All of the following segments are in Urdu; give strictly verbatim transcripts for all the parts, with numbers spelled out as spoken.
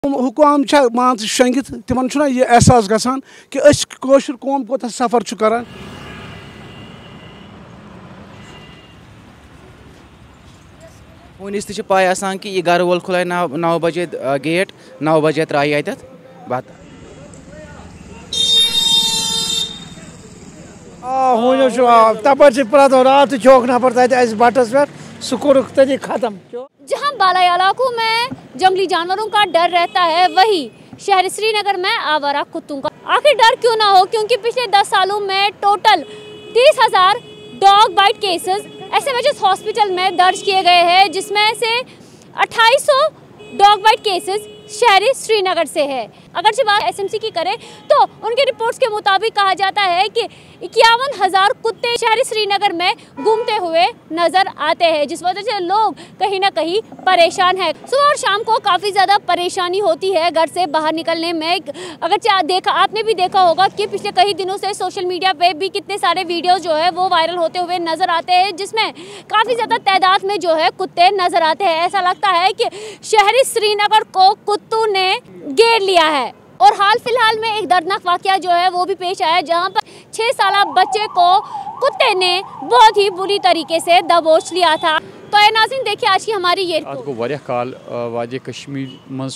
حکام مان شنگت تمن چھنا یہ احساس گژھان کہ اس کٲشُر قوم کوتاہ سفر چھُ کران. ہونس تہ پاے آسان کہ یہ گھر وول کھلائے نو نو بجے گیٹ نو بجے ترایہِ اتٮ۪تھ بتہٕ. آ ہونیو چھُ آ تپٲرۍ چھِ پرٛٮ۪تھ دۄہ رات تہِ چھوکھ نفر تتہِ اَسہِ بٹس پٮ۪ٹھ سُہ کوٚرُکھ تٔتی ختم. جہاں بالائی علاقوں میں جنگلی جانوروں کا ڈر رہتا ہے وہی شہر سری نگر میں آوارہ کتوں کا آخر ڈر کیوں نہ ہو، کیونکہ پچھلے دس سالوں میں ٹوٹل تیس ہزار dog bite cases S M H S hospital میں درج کیے گئے ہیں، جس میں سے اٹھائیس سو ڈاگ بائٹ کیسز شہر سری نگر سے ہے. اگرچہ بات ایس ایم سی کی کریں تو ان کی رپورٹس کے مطابق کہا جاتا ہے کہ اکیاون ہزار کتے شہر سری نگر میں گھومتے ہوئے نظر آتے ہیں، جس وجہ سے لوگ کہیں نہ کہیں پریشان ہیں. صبح اور شام کو کافی زیادہ پریشانی ہوتی ہے گھر سے باہر نکلنے میں. اگرچہ دیکھا آپ نے بھی دیکھا ہوگا کہ پچھلے کئی دنوں سے سوشل میڈیا پہ بھی کتنے سارے ویڈیوز جو ہے وہ وائرل ہوتے ہوئے نظر آتے ہیں، جس میں کافی زیادہ تعداد میں جو ہے کتے نظر آتے ہیں. ایسا لگتا ہے کہ شہر سری نگر کو کتوں نے گھیر لیا ہے. اور حال فی الحال میں ایک دردناک واقعہ جو ہے وہ بھی پیش آیا، جہاں پر چھ سالہ بچے کو کتے نے بہت ہی بری طریقے سے دبوچ لیا تھا. تو اے ناظرین دیکھیے آج کی ہماری یہ رپورٹ. گو واریاہ کال وادی کشمیر مز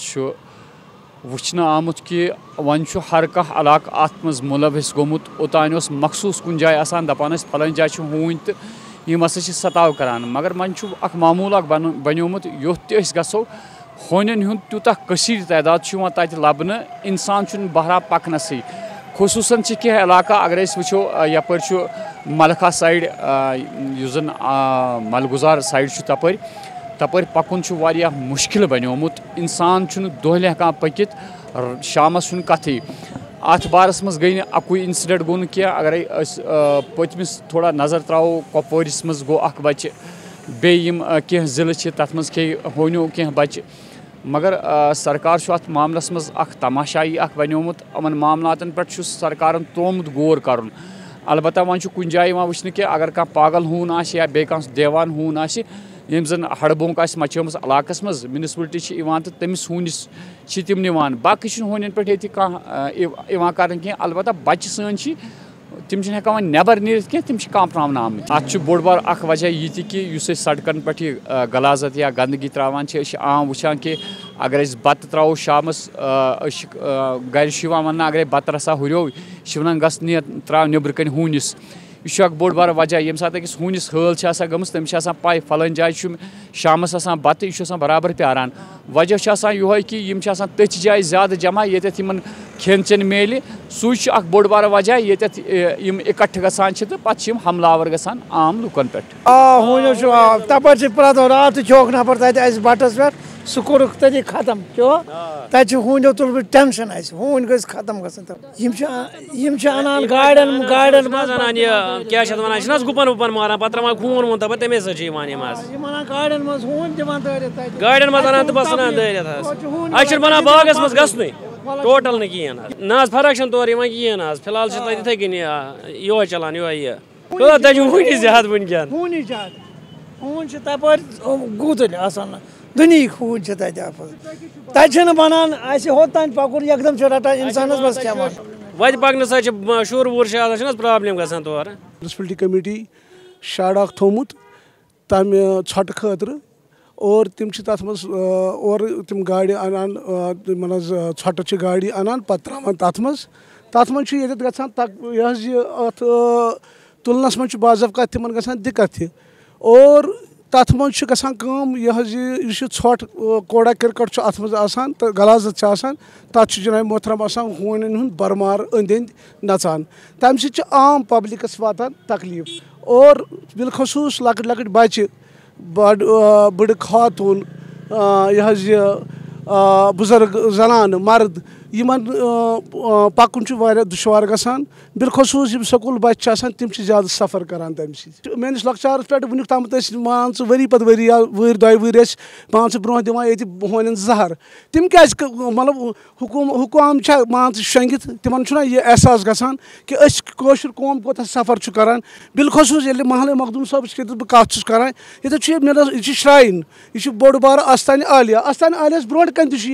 وچھنہ آمت کہ ون ہر کھانا علاقہ ات مز ملوث گومت. اوتان اس مخصوص کن جائے آسان دپان پھلن جائے ہون تو یم ہسا ستاو کران، مگر من اخ معمول اخ بنیومت یوت تہ أسۍ گژھو ہونین ہند تیوتاہ کثیر تعداد تت لبنہ انسان چھ بہرحال پکنسے. خصوصاً کی علاقہ اگر أسۍ وچھو یپر ملکھا سائڈ یس زن ملگزار سائڈ تپر تپر پکن واریاہ مشکل بنیومت. انسان چھ دہلی ہکان پکت شامس چھ کتھی. ات بارس مز گئی اکوئی انسیڈنٹ گو کی. اگر پتمس تھوڑا نظر تراو کپوارس مز گو اخ بچہ بیم کی ضلع تر مز کھے ہونیو کی بچہ، مگر سرکار ات معاملس مز اخ تماشائی اخ بنیومت. امن معاملاتن پہ سرکارن ترومت غور کرن. البتہ ون کن جائے وچھنے کہ اگر کھانا پاگل ہون آسہِ یا بیٚیہِ کانٛہہ دیوان ہون آسہِ یم زن ہڑبونک آسہِ مچھمٕژ علاقس مز میونسپلٹی چھ یوان تہٕ تٔمِس ہوٗنِس چھ تِم نِوان. باقٕے چھُنہٕ ہونٮ۪ن پٮ۪ٹھ ییٚتہِ کانٛہہ یِوان کرنہٕ کینٛہہ. البتہ بچہِ سٲنۍ چھِ تم چھِنہٕ ہٮ۪کان وۄنۍ نٮ۪بر نیٖرِتھ کینٛہہ، تِم چھِ کانٛپراونہٕ آمٕتۍ. اتھ چھُ بوٚڑ بار اکھ وجہ یہِ تہِ کہِ یُس أسۍ سڑکن پٮ۪ٹھ یہِ غلازت یا گندگی تراوان چھِ، أسۍ چھِ عام وٕچھان کہِ اگر أسۍ بتہٕ تراوو شامس أسۍ چھِ گرِ چھُ یِوان وننہٕ اگرے بتہٕ رژھا ہُریو یہِ چھِ ونان گژھ نیر تراو نیٚبرٕ کَنۍ ہوٗنِس. یہ اکھ بوٚڑ بار وجہ ییٚمہِ ساتہٕ أکِس ہوٗنِس حٲل چھِ آسان گٔمٕژ تٔمِس چھِ آسان پاے فلٲنۍ جایہِ چھُ شامس آسان بتہٕ، یہِ چھُ آسان برابر پیاران. وجہ چھُ آسان یِہوے کہِ یِم چھِ آسان تٔتھۍ جایہِ زیادٕ جمع ییٚتٮ۪تھ یِمن کھٮ۪ن چٮ۪ن میلہِ. سُے چھُ اکھ بوٚڑ بار وجہ ییٚتٮ۪تھ یِم اِکٹھٕ گژھان چھِ تہٕ پتہٕ چھِ یِم حملہٕ آور گژھان عام لُکن پٮ۪ٹھ. آ ہونیو چھُ آ تپٲرۍ چھِ پرٛٮ۪تھ دۄہ رات تہِ چھوکھ نفر تتہِ اَسہِ بٹس پٮ۪ٹھ سُہ کوٚرُکھ تٔتی ختم. تتہِ چھِ ہوٗنیو تُلمٕتۍ ٹٮ۪نشن اَسہِ ہوٗنۍ گٔژھۍ ختم گژھٕنۍ. یِم چھِ یِم چھِ انان گاڑٮ۪ن گاڑٮ۪ن منٛز انان یہِ کیٛاہ چھِ اتھ ونان یہِ چھِنہٕ حظ گُپن وُپن ماران پتہٕ تراوان خوٗن ووٗن تپٲرۍ تمے سۭتۍ چھِ یِوان یِم حظ. یِم انان گاڑٮ۪ن منٛز ہوٗنۍ دِوان دٲرِتھ تتہِ گاڑٮ۪ن منٛز انان تہٕ بس ژھٕنان دٲرِتھ حظ. اَسہِ چھُنہٕ بنان باغس منٛز گژھنُے ٹوٹل نہٕ کِہیٖنۍ حظ. نہ حظ فرق چھنہٕ تورٕ یِوان کِہیٖنۍ حظ. فی الحال چھِ تتہِ یِتھٕے کٔنی یِہوے چلان یہوے یہِ تتہِ چھُ ہوٗنی زیادٕ وٕنکیٚن. ہوٗنی زیادٕ ہوٗنۍ چھِ تپٲرۍ گوٗتٕلۍ آسان دُنہِکۍ ہوٗنۍ چھِ تتہِ آسان. تتہِ چھِنہٕ بنان اَسہِ ہوٚتانۍ پکُن یکدم چھُ رٹان انسانس بس کھٮ۪وان. وتہِ پکنہٕ سۭتۍ چھِ شُر وُر چھِ آسان چھِنہٕ حظ پرابلم گژھان تورٕ. میونسپلٹی کمیٹی شاڈ اکھ تھوٚومُت تمہِ ژھۄٹہٕ خٲطرٕ اور تِم چھِ تتھ منٛز اورٕ تِم گاڑِ انان تِمن حظ ژھۄٹہٕ چھِ گاڑِ انان پتہٕ تراوان تتھ منٛز. تتھ منٛز چھُ ییٚتٮ۪تھ گژھان یہِ حظ یہِ اتھ تُلنس منٛز چھُ بعض تِمن گژھان دِقت تہِ. اور تتھ منٛز چھُ گژھان کٲم یہِ حظ یہِ یہِ چھُ ژھۄٹھ کوڑا کرکٹ چھُ اتھ منٛز آسان تہٕ غلازت چھِ آسان تتھ چھُ جناب محترم آسان ہوٗنٮ۪ن ہُنٛد برمار أنٛدۍ أنٛدۍ نژان. تمہِ سۭتۍ چھِ عام پبلکس واتان تکلیف. اور بالخصوٗص لۄکٕٹۍ لۄکٕٹۍ بچہِ بڑ بٔڑٕ خاتوٗن یہِ حظ یہِ بُزرگ زنانہٕ مرد یِمن پکُن چھُ واریاہ دُشوار گژھان. بالخصوٗص یِم سکوٗل بچہِ چھِ آسان تِم چھِ زیادٕ سفر کران تمہِ سۭتۍ. میٲنِس لۄکچارس پٮ۪ٹھ وُنیُک تامتھ ٲسۍ مان ژٕ ؤری پتہٕ ؤری یا ؤرۍ دۄیہِ ؤرۍ ٲسۍ مان ژٕ برونٛہہ دِوان ییٚتہِ ہونٮ۪ن زہر. تِم کیازِ مطلب حکوٗم حکام چھا مان ژٕ شنگِتھ تِمن چھُنہ یہِ احساس گژھان کہ أسۍ کٲشُر قوم کوتاہ سفر چھُ کران. بالخصوٗص ییٚلہِ محلے مخدوٗم صٲبس ییٚتٮ۪تھ بہٕ کتھ چھُس کران ییٚتٮ۪تھ چھُ یہِ چھُ شراین یہِ چھُ بوٚڑ بارٕ استانہِ عالیہ. استانہِ عالیہس برونٛٹھ کَنہِ تہِ چھُ ییٚتٮ۪تھ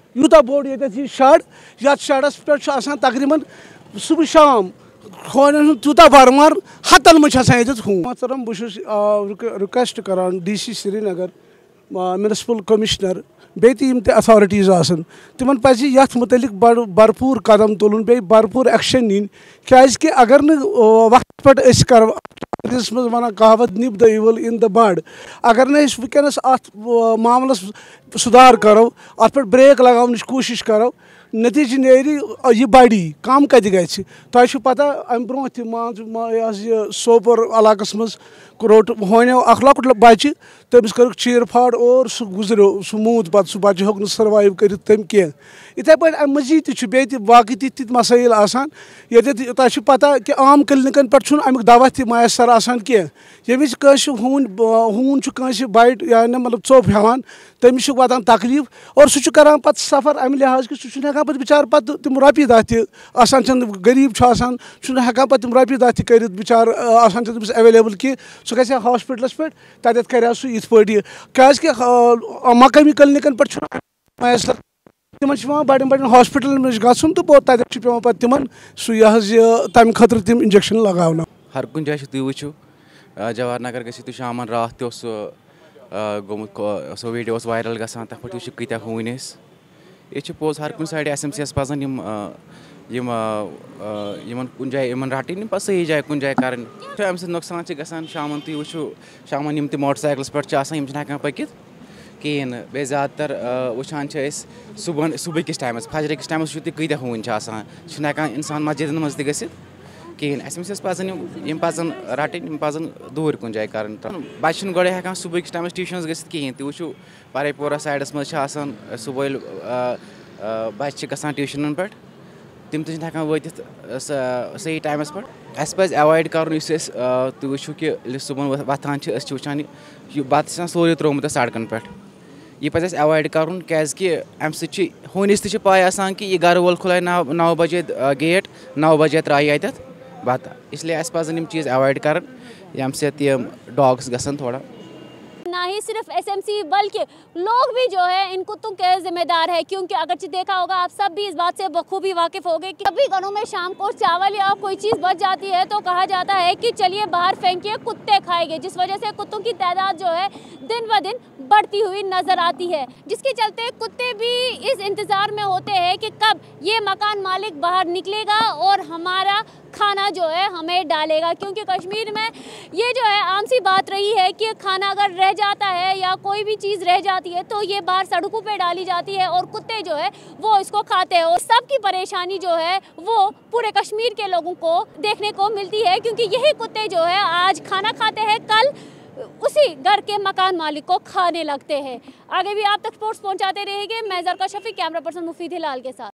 یوٗتاہ بوٚڑ ییٚتٮ۪تھ یہِ شَڈ یَتھ شَڈَس پٮ۪ٹھ چھُ آسان تقریٖباً صُبح شام ہونٮ۪ن ہُنٛد تیوٗتاہ بَرمار ہَتَن منٛز چھِ آسان ییٚتٮ۪تھ ہوٗن محترم بہٕ چھُس رِکوٮ۪سٹ کَران D C Srinagar municipal commissioner بیٚیہِ تہِ یِم تہِ ایتھارٹیٖز آسان تِمن پَزِ یَتھ مُتعلِق بَڑٕ بھرپوٗر قدم تُلُن بیٚیہِ بھرپوٗر ایٚکشن نِنۍ کیٛازِکہِ اگر نہٕ وقتس پٮ۪ٹھ أسۍ کَرو انگریٖزیس منٛز وَنان کہاوت نِپ د اِوٕل اِن د بڈ اگر نہٕ أسۍ وٕنکیٚنس اَتھ معاملس سُدھار کرو اَتھ پٮ۪ٹھ برٛیک لگاونٕچ کوٗشِش کرو نٔتیٖجہٕ نیرِ یہِ بَڑی کَم کَتہِ گژھِ تۄہہِ چھُ پَتہ اَمہِ برونٛہہ تہِ مان ژٕ یہِ حظ یہِ سوپور علاقس منٛز روٚٹ ہونیو اکھ لۄکُٹ بَچہِ تٔمِس کٔرٕکھ چیٖر پھاڑ اور سُہ گُزریو سُہ موٗد پَتہٕ سُہ بَچہِ ہیوٚک نہٕ سٔروایِو کٔرِتھ تٔمۍ کینٛہہ یِتھَے پٲٹھۍ اَمہِ مٔزیٖد تہِ چھُ بیٚیہِ تہِ باقٕے تِتھۍ تِتھۍ مسٲیِل آسان ییٚتٮ۪تھ تۄہہِ چھُ پَتہ کہِ عام کِلنِکَن پٮ۪ٹھ چھُنہٕ اَمیُک دوا تہِ میسر آسان کینٛہہ ییٚمہِ وِزِ کٲنٛسہِ ہوٗن ہوٗن چھُ کٲنٛسہِ بایِٹ یعنی مطلب ژوٚپ ہٮ۪وان تٔمِس چھُ واتان تکلیٖف اور سُہ چھُ کران پَتہٕ سفر اَمہِ لحاظ کہِ سُہ چھُنہٕ ہٮ۪کان پَتہٕ بِچارٕ پَتہٕ تِم رۄپیہِ دہ تہِ آسان چھِنہٕ غریٖب چھُ آسان چھُنہٕ ہٮ۪کان پَتہٕ تِم رۄپیہِ دہ تہِ کٔرِتھ بِچارٕ آسان چھِ تٔمِس ایویلیبٕل کہِ سُہ گژھِ ہا ہاسپِٹلَس پٮ۪ٹھ تَتٮ۪تھ کَرِ ہا سُہ یِتھ پٲٹھۍ یہِ کیٛازِکہِ مقٲمی کِلنِکَن پٮ۪ٹھ چھُنہٕ میسر تِمن چھُ پیٚوان بَڑٮ۪ن بَڑٮ۪ن ہاسپِٹلن منٛز گژھُن تہٕ پوٚت تَتٮ۪تھ چھُ پیٚوان پَتہٕ تِمن سُہ یہِ حظ یہِ تَمہِ خٲطرٕ تِم اِنجیکشن لگاونہٕ ہر کُنہِ جایہِ چھُ تُہۍ وٕچھِو جواہر نگر گٔژھِو تُہۍ شامن راتھ تہِ اوس سُہ گوٚمُت سُہ ویٖڈیو اوس وایرل گژھان تَتھ پٮ۪ٹھ وٕچھِو کۭتیاہ ہوٗنۍ ٲسۍ ییٚتہِ چھِ پوٚز ہر کُنہِ سایڈٕ ایس ایم سی یس پَزن یِم یِم یِمن کُنہِ جایہِ یِمن رَٹٕنۍ پَتہٕ صحیح جایہِ کُنہِ جایہِ کَرٕنۍ اَمہِ سۭتۍ نۄقصان چھِ گژھان شامن تُہۍ وٕچھِو شامن یِم تہِ موٹر سایکلس پٮ۪ٹھ چھِ آسان یِم چھِنہٕ ہٮ۪کان پٔکِتھ کِہیٖنۍ نہٕ بیٚیہِ زیادٕ تر وٕچھان چھِ أسۍ صُبحن صُبحٕکِس ٹایمَس فجرٕکِس ٹایمَس وٕچھِو تُہۍ کۭتیاہ ہوٗنۍ چھِ آسان چھِنہٕ ہٮ۪کان اِنسان مسجِدن منٛز تہِ گٔژھِتھ کِہیٖنۍ اَسہِ أمِس پَزن یِم یِم پَزن رَٹٕنۍ یِم پَزن دوٗرِ کُنہِ جایہِ کَرٕنۍ بَچہِ چھِنہٕ گۄڈے ہٮ۪کان صُبحٕکِس ٹایمَس ٹیوٗشنَس گٔژھِتھ کِہیٖنۍ تُہۍ وٕچھِو پَرے پورہ سایڈَس منٛز چھِ آسان صُبحٲے ییٚلہِ بَچہِ چھِ گژھان ٹیوٗشنَن پٮ۪ٹھ تِم تہِ چھِنہٕ ہٮ۪کان وٲتِتھ صحیح ٹایمَس پٮ۪ٹھ اَسہِ پَزِ ایوایڈ کَرُن یُس أسۍ تُہۍ وٕچھِو کہِ ییٚلہِ صُبحن وۄتھان چھِ أسۍ چھِ وٕچھان یہِ بَتہٕ چھِ آسان سورُے ترٛوومُت اَسہِ سڑکَن پٮ۪ٹھ یہِ پَزِ اَسہِ ایوایڈ کَرُن کیٛازِکہِ اَمہِ سۭتۍ چھِ ہونِس تہِ چھِ پاے آسان کہِ یہِ گرٕ وول کھُلایہِ نو نو بَجے گیٹ نو بَجے ترٛایہِ اَتٮ۪تھ بَتہٕ اِسلیے اَسہِ پَزن یِم چیٖز ایوایڈ کَرٕنۍ ییٚمہِ سۭتۍ یِم ڈاگٕس گژھن تھوڑا نہ ہی صرف ایس ایم سی بلکہ لوگ بھی جو ہے ان کتوں کے ذمہ دار ہے کیونکہ اگرچہ دیکھا ہوگا آپ سب بھی اس بات سے بخوبی واقف ہوگے کہ کبھی گھروں میں شام کو چاول یا کوئی چیز بچ جاتی ہے تو کہا جاتا ہے کہ چلیے باہر پھینکیے کتے کھائیں گے جس وجہ سے کتوں کی تعداد جو ہے دن بہ دن بڑھتی ہوئی نظر آتی ہے جس کے چلتے کتے بھی اس انتظار میں ہوتے ہیں کہ کب یہ مکان مالک باہر نکلے گا اور ہمارا کھانا جو ہے ہمیں ڈالے گا کیونکہ کشمیر میں یہ جو ہے عام سی بات رہی ہے کہ کھانا اگر رہ جاتا ہے یا کوئی بھی چیز رہ جاتی ہے تو یہ باہر سڑکوں پہ ڈالی جاتی ہے اور کتے جو ہے وہ اس کو کھاتے ہیں اور سب کی پریشانی جو ہے وہ پورے کشمیر کے لوگوں کو دیکھنے کو ملتی ہے کیونکہ یہی کتے جو ہے آج کھانا کھاتے ہیں کل اسی گھر کے مکان مالک کو کھانے لگتے ہیں. آگے بھی آپ تک سپورٹس پہنچاتے رہیں گے. میں زرکا شفیق, کیمرہ پرسن مفید ہلال کے ساتھ.